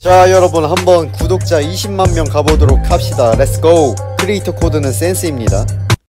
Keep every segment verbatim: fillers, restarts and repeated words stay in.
자 여러분, 한번 구독자 이십만 명 가보도록 합시다. 렛츠고. 크리에이터 코드는 센스입니다.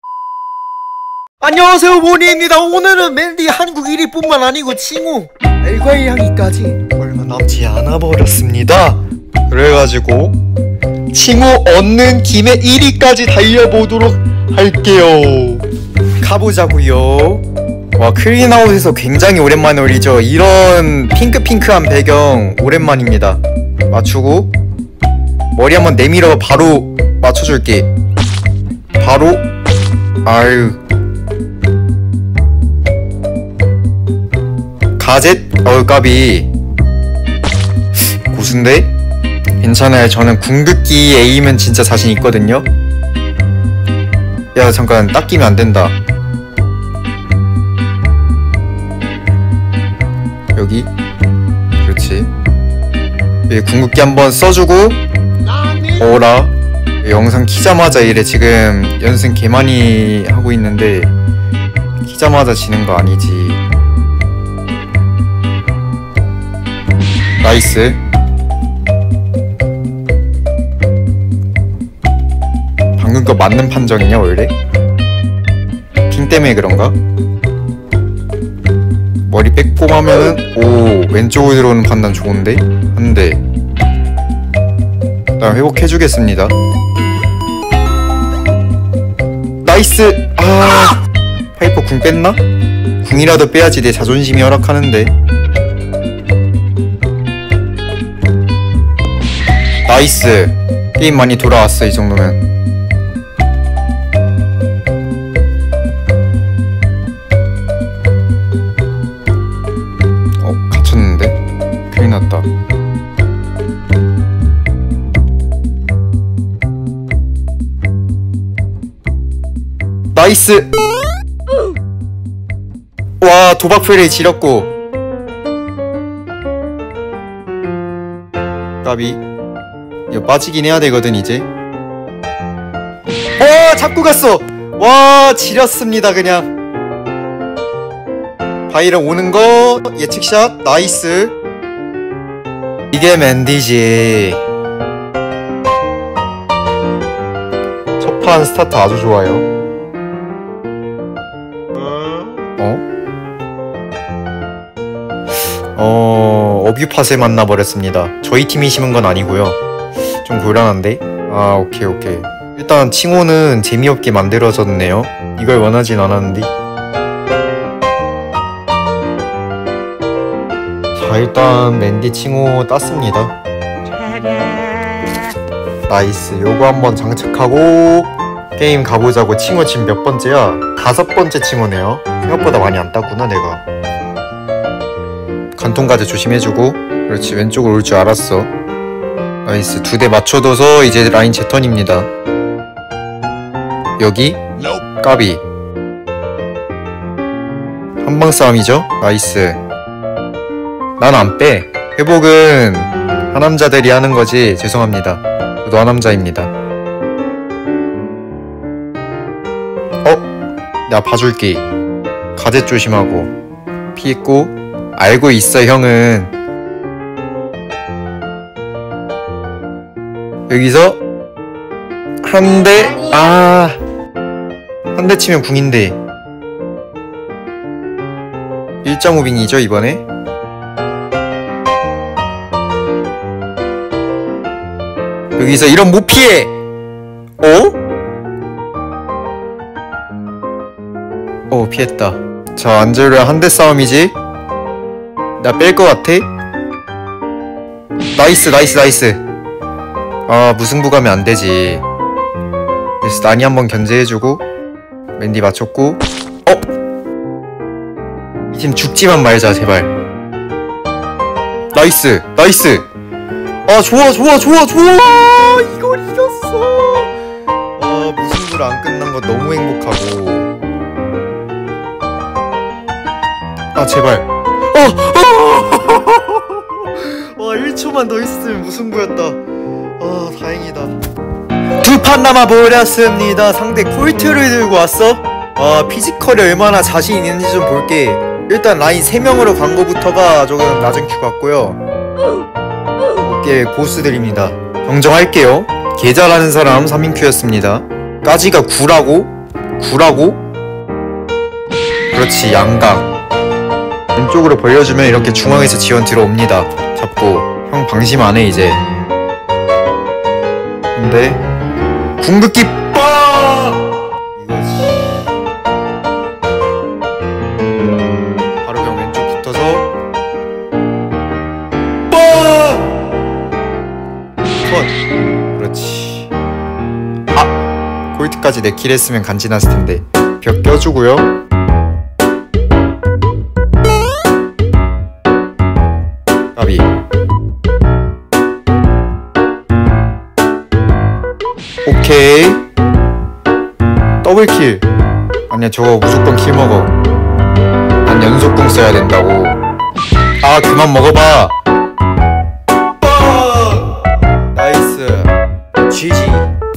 안녕하세요, 모니입니다. 오늘은 맨디 한국 일 위뿐만 아니고 칭호 엘과일 향기까지 얼마 남지 않아 버렸습니다. 그래가지고 칭호 얻는 김에 일 위까지 달려보도록 할게요. 가보자구요. 와, 크린아웃에서 굉장히 오랜만에 올리죠. 이런 핑크핑크한 배경 오랜만입니다. 맞추고 머리 한번 내밀어 바로 맞춰줄게. 바로 아유 가젯? 어우 까비. 고수인데? 괜찮아요. 저는 궁극기 에임은 진짜 자신 있거든요. 야 잠깐, 딱 끼면 안된다. 여기 그렇지. 여기 궁극기 한번 써주고 어라. 영상 키자마자 이래. 지금 연승 개많이 하고 있는데 키자마자 지는 거 아니지. 나이스. 방금 거 맞는 판정이냐 원래? 핑 때문에 그런가? 머리 빼꼼하면은 오, 왼쪽으로 들어오는 판단 좋은데? 한대 나 회복해주겠습니다. 나이스! 아, 파이퍼 궁 뺐나? 궁이라도 빼야지 내 자존심이 허락하는데. 나이스! 게임 많이 돌아왔어 이 정도면. 어, 갇혔는데? 큰일 났다. 나이스! 와, 도박 플레이 지렸고 까비. 이거 빠지긴 해야 되거든 이제. 와, 잡고 갔어! 와, 지렸습니다 그냥. 바이런 오는 거 예측샷. 나이스. 이게 맨디지. 첫판 스타트 아주 좋아요. 어? 어... 어뷰팟을 만나버렸습니다. 저희 팀이 심은 건 아니고요. 좀 곤란한데? 아, 오케이 오케이. 일단 칭호는 재미없게 만들어졌네요. 이걸 원하진 않았는데. 자, 일단 맨디 칭호 땄습니다. 나이스. 요거 한번 장착하고 게임 가보자고. 칭호 지금 몇 번째야? 다섯 번째 칭호네요. 생각보다 많이 안 땄구나 내가. 간통가드 조심해주고. 그렇지, 왼쪽으로 올 줄 알았어. 나이스. 두 대 맞춰둬서 이제 라인 제 턴입니다. 여기 까비. 한방 싸움이죠? 나이스. 난 안 빼. 회복은 하남자들이 하는 거지. 죄송합니다. 저도 하남자입니다. 어? 내가 봐줄게. 가젯 조심하고. 피했고. 알고 있어 형은. 여기서 한 대. 아, 한 대 치면 궁인데. 일장 무빙이죠 이번에. 여기서 이런 못 피해. 어? 어, 피했다. 자, 안젤로야 한 대 싸움이지. 나 뺄 것 같아. 나이스 나이스 나이스. 아, 무승부 가면 안 되지. 그래서 난이 한번 견제해주고. 맨디 맞췄고. 어? 이 팀 죽지만 말자 제발. 나이스 나이스. 아, 좋아 좋아 좋아 좋아. 이걸 이겼어. 아, 무승부로 안 끝난 거 너무 행복하고. 아, 제발. 어! 어! 와, 일 초만 더 있었으면 무승부였다. 아, 다행이다. 두 판 남아버렸습니다. 상대 콜트를 들고 왔어? 아, 피지컬이 얼마나 자신 있는지 좀 볼게. 일단 라인 세 명으로 간 거부터가 조금 낮은 큐 같고요. 꽤 고수들입니다. 정정할게요. 개 잘하는 사람 삼 인큐였습니다. 까지가 구라고? 구라고? 그렇지, 양각. 왼쪽으로 벌려주면 이렇게 중앙에서 지원 들어옵니다. 잡고 형 방심 안해 이제. 근데 궁극기 빡! 이거지. 바로 형 왼쪽 붙어서 빡! 컷. 그렇지. 아! 골트까지 내 킬 했으면 간지났을 텐데. 벽 껴주고요. 까비. 오케이. 더블킬. 아니야, 저거 무조건 킬 먹어. 난 연속공 써야 된다고. 아, 그만 먹어봐. 나이스. 지지.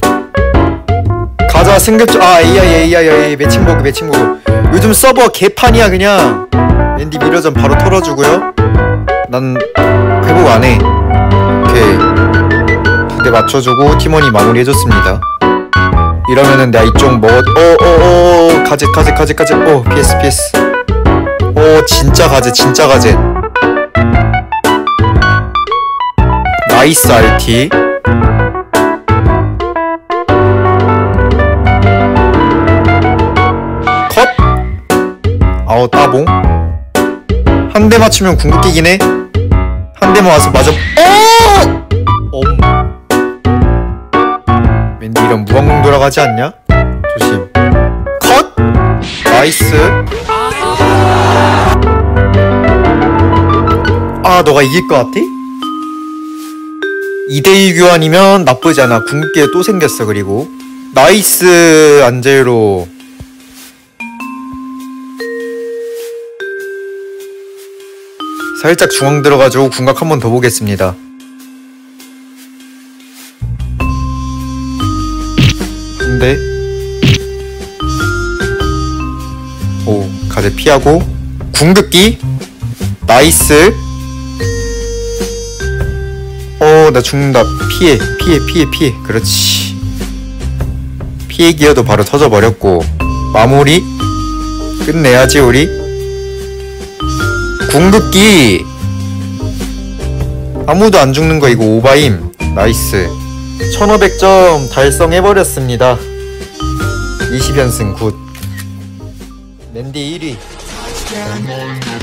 가자, 승급조. 아, 에이아이, 에이아이, 에이아이. 매칭버그, 매칭버그. 요즘 서버 개판이야, 그냥. 앤디 미러전 바로 털어주고요. 난 회복 안 해. 오케이. 두 대 맞춰주고 팀원이 마무리해줬습니다. 이러면은 내가 이쪽 먹어. 어어어 가젯 가젯 가젯 가젯. 어 피에스 피에스. 어 진짜 가젯 진짜 가젯. 나이스 알티. 컷. 아우 따봉. 한 대 맞추면 궁극기긴 해. 한 대만 와서 맞아. 어! 엄. 왠지 이런 무한공 돌아가지 않냐? 조심. 컷! 나이스. 아, 너가 이길 것 같아? 이 대 이 교환이면 나쁘지 않아. 궁극기에 또 생겼어. 그리고 나이스 안젤로. 살짝 중앙 들어가지고 궁각 한 번 더 보겠습니다. 근데 오 가제 피하고 궁극기 나이스. 어 나 죽는다. 피해 피해 피해 피해. 그렇지. 피해 기어도 바로 터져버렸고 마무리 끝내야지 우리. 궁극기 아무도 안 죽는 거 이거 오바임. 나이스. 천오백 점 달성해버렸습니다. 이십 연승 굿. 맨디 일 위.